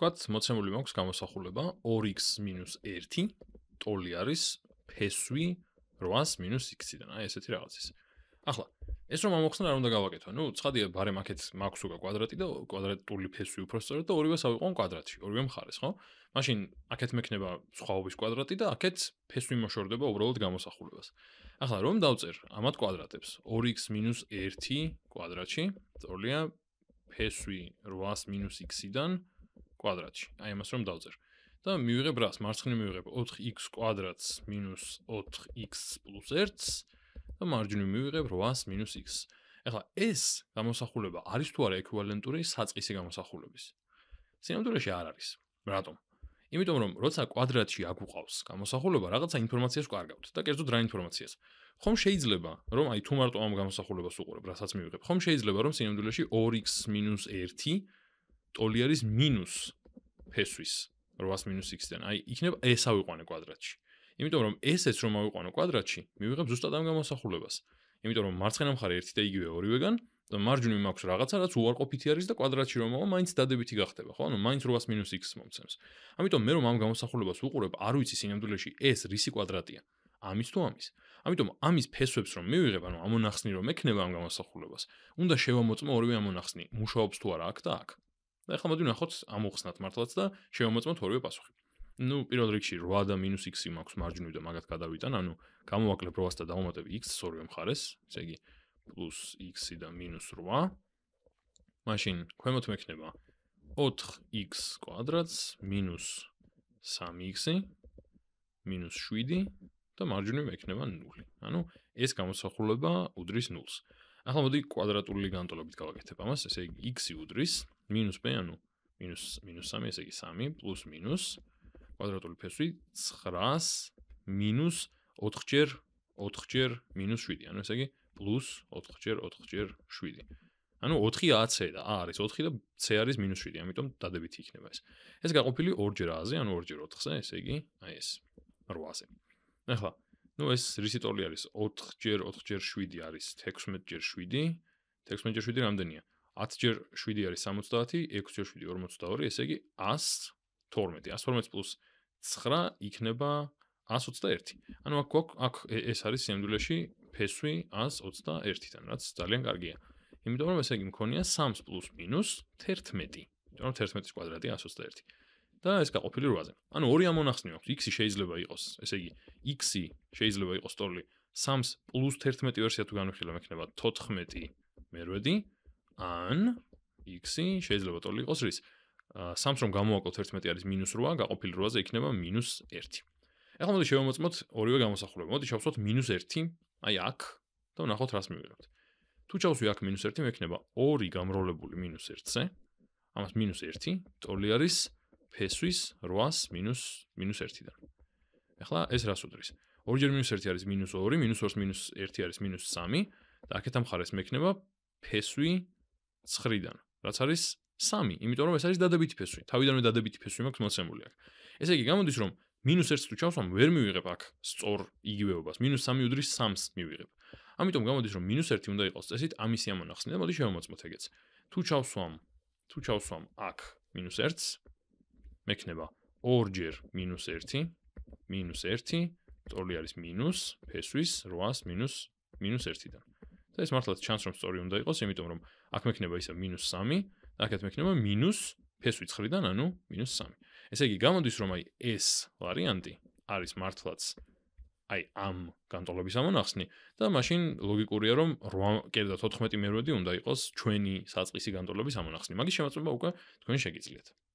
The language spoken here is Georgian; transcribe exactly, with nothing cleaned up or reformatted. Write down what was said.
ვთქვათ, მოცემული მაქვს გამოსახულება ორი x მინუს ერთი ტოლი არის ფესვი რვას მინუს x-დან. აი ესეთი რაღაცის. ახლა, ეს რომ ამოხსნა რა უნდა გავაკეთო? ნუ, ცხადია, ბარემ აქეთ მაქვს უკვე კვადრატი და კვადრატული ფესვი უფრო სწორად და ორივეს ავიყვან კვადრატში, ორივე მხარეს, ხო? მაშინ აქეთ მექნება სხვაობის კვადრატი და აქეთ ფესვი მოშორდება უბრალოდ გამოსახულებას. ახლა რომ დავწერ ამათ კვადრატებს, ორი x მინუს ერთი კვადრატში, ტოლია ფესვი რვას მინუს x-დან კვადრატში. აი ამას რომ დავწერ. და მივიღებ რას? მარცხნივ მივიღებ ოთხ x კვადრატს მინუს ოთხ x პლუს ერთს და მარჯვნივ მივიღებ რვას მინუს x. ახლა ეს გამოსახულება არის თუ არა ეკვივალენტური საწყისი გამოსახულების? სინამდვილეში არ არის. რატომ? იმიტომ რომ როცა კვადრატში აგვყავს გამოსახულება, რაღაცა ინფორმაციას ვკარგავთ და კერძოდ რა ინფორმაციას? ხომ შეიძლება, რომ აი თუ მარტო ამ გამოსახულებას უყურებ, რასაც მივიღებ, ხომ შეიძლება რომ სინამდვილეში ორი x მინუს ერთი ტოლი არის მინუს ფესვის რვას მინუს x-დან. აი იქნება ეს ავიყვანე კვადრატში. იმიტომ რომ ესეც რომ ავიყვანო კვადრატში, მივიღებ ზუსტად ამ გამოსახულებას. იმიტომ რომ მარცხენა მხარე ერთი და იგივე ორივეგან და მარჯვნივ მაქვს რაღაცა, რაც უარყოფითი არის და კვადრატში რომ მავა, მაინც დადებითი გახდება, ხო? ანუ მაინც რვას მინუს x მომცემს. ამიტომ მე რომ ამ გამოსახულებას ვუყურებ, არ ვიცი სინამდვილეში ეს რისი კვადრატია? ამის თუ ამის. ამიტომ ამის ფესვებს რომ მივიღებ, ანუ ამონახსნი რომ ექნება ამ გამოსახულებას, უნდა შევამოწმო ორივე ამონახსნი, მუშაობს თუ არა აქ და აქ. და ახლა მოდი ვნახოთ ამოვხსნათ მართლაც და შევამოწმოთ ორივე პასუხი. ნუ პირველ რიგში რვა და მინუს x მაქვს მარჯვნივ და მაგათ გადავიტან, ანუ გამოვაკლებ რვას და დავუმატებ x-ს ორივე მხარეს, ესე იგი პლუს x და მინუს რვა. მაშინ ქვემოთ მექნება ოთხ x კვადრატს მინუს სამი x მინუს შვიდი და მარჯვნივ მექნება ნული. ანუ ეს გამოსახულება უდრის ნულს. ახლა მოდი კვადრატული განტოლებით გავაკეთებ ამას, ესე იგი x უდრის მინუს b, ანუ მინუს მინუს სამი, ესე იგი სამი პლუს მინუს კვადრატული ფესვი ცხრას მინუს ოთხჯერ ოთხჯერ მინუს შვიდი, ანუ ესე იგი პლუს ოთხჯერ ოთხჯერ შვიდი. ანუ ოთხი a c და a არის ოთხი და c არის მინუს შვიდი, ამიტომ დადებითი იქნება ეს. ეს გაყოფილი ორჯერ a-ზე, ანუ ორჯერ ოთხზე, ესე იგი აი ეს რვაზე. ახლა, ნუ ეს რისი ტოლი არის? ოთხჯერ ოთხჯერ შვიდი არის თექვსმეტჯერ შვიდი. თექვსმეტჯერ შვიდი რამდენია? ათჯერ შვიდი არის სამოცდაათი, ექვსჯერ შვიდი ორმოცდაორი, ესე იგი ას თორმეტი. ას თორმეტი პლუს ცხრა იქნება ას ოცდაერთი. ანუ აქ გვაქვს აქ ეს არის სინამდვილეში ფესვი ას ოცდაერთიდან, რაც ძალიან კარგია. იმიტომ რომ ესე იგი მქონია სამს პლუს მინუს თერთმეტი. იმიტომ რომ თერთმეტის კვადრატი ას ოცდაერთი. და ეს გაყოფილი რვაზე. ანუ ორი ამონახსნი აქვს. x შეიძლება იყოს, ესე იგი x შეიძლება იყოს ტოლი სამს პლუს თერთმეტი ვერსია თუ განვიხილავ, მექნება თოთხმეტი მერვედი, ან x შეიძლება ტოლი იყოს რის? სამს რომ გამოვაკლოთ თერთმეტი არის მინუს რვა, გაყოფილი რვაზე იქნება მინუს ერთი. ახლა მოდი შევამოწმოთ ორივე გამოსახულება. მოდი ჩავსვათ მინუს ერთი, აი აქ და ვნახოთ რას მივიღებთ. თუ ჩავსვი აქ მინუს ერთი, მექნება ორი გამრავლებული მინუს ერთზე. ამას მინუს ერთი, ტოლი არის ფესვის რვას მინუს მინუს ერთიდან. ახლა ეს რას უდრის? ორი ჯერ მინუს ერთი არის მინუს ორი, მინუს ორს მინუს ერთი არის მინუს სამი და აქეთ ამ მხარეს მექნება ფესვი ცხრიდან, რაც არის სამი, იმიტომ რომ ეს არის დადებითი ფესვი. თავიდანვე დადებითი ფესვი მაქვს მოცემული აქ. ესე იგი გამოდის რომ მინუს ერთს თუ ჩავსვამ, ვერ მივიღებ აქ სწორ იგივეობას. მინუს სამი უდრის სამს მივიღებ. ამიტომ გამოდის რომ მინუს ერთი უნდა იყოს წესით ამისი ამონახსნი და მოდი შევამოწმოთ ეგეც. თუ ჩავსვამ, თუ ჩავსვამ აქ მინუს ერთს, მექნება ორჯერ მინუს ერთი, მინუს ერთი, ტოლი არის მინუს ფესვის რვას მინუს მინუს ერთიდან. და ეს მართლაც ჩანს რომ სწორი უნდა იყოს, იმიტომ რომ აქ მექნება ისე მინუს სამი, და აქეთ მექნება მინუს ფესვი ცხრიდან, ანუ მინუს სამი. ესე იგი გამოდის რომ აი ეს ვარიანტი არის მართლაც აი ამ განტოლების ამონახსნი და მაშინ ლოგიკურია რომ რვა კერძო თოთხმეტი მერვედი უნდა იყოს ჩვენი საწყისი განტოლების ამონახსნი. მაგის შემოწმება უკვე თქვენ შეგიძლიათ.